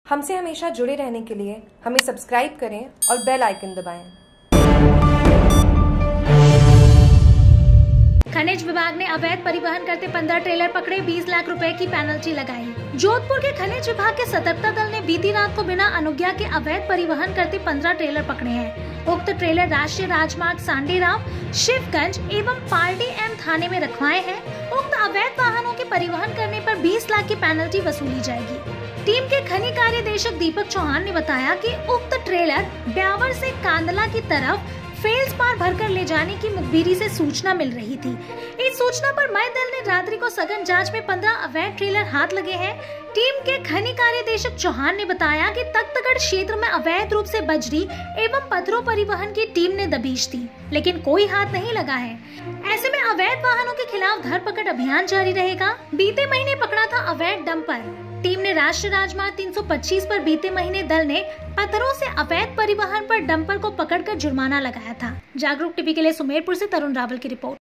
हमसे हमेशा जुड़े रहने के लिए हमें सब्सक्राइब करें और बेल आइकन दबाएं। खनिज विभाग ने अवैध परिवहन करते 15 ट्रेलर पकड़े, 20 लाख रुपए की पेनल्टी लगाई। जोधपुर के खनिज विभाग के सतर्कता दल ने बीती रात को बिना अनुज्ञा के अवैध परिवहन करते 15 ट्रेलर पकड़े हैं। उक्त ट्रेलर राष्ट्रीय राजमार्ग सांडेराव, शिवगंज एवं पार्टी एम थाने में रखवाए हैं। उक्त अवैध वाहनों के परिवहन करने पर 20 लाख की पेनल्टी वसूली जाएगी। टीम के खनिज कार्यदेशक दीपक चौहान ने बताया कि उक्त ट्रेलर ब्यावर से कांदला की तरफ फेल्स पार भरकर ले जाने की मुखबिरी से सूचना मिल रही थी। इस सूचना पर मय दल ने रात्रि को सघन जांच में 15 अवैध ट्रेलर हाथ लगे हैं। टीम के खनिज कार्यदेशक चौहान ने बताया कि तख्तगढ़ क्षेत्र में अवैध रूप से बजरी एवं पत्थरों परिवहन की टीम ने दबिश दी, लेकिन कोई हाथ नहीं लगा है। ऐसे में अवैध वाहनों के खिलाफ धरपकड़ अभियान जारी रहेगा। बीते महीने पकड़ा था अवैध डंपर। टीम ने राष्ट्रीय राजमार्ग 325 पर बीते महीने दल ने पत्थरों से अवैध परिवहन पर डंपर को पकड़कर जुर्माना लगाया था। जागरूक टीवी के लिए सुमेरपुर से तरुण रावल की रिपोर्ट।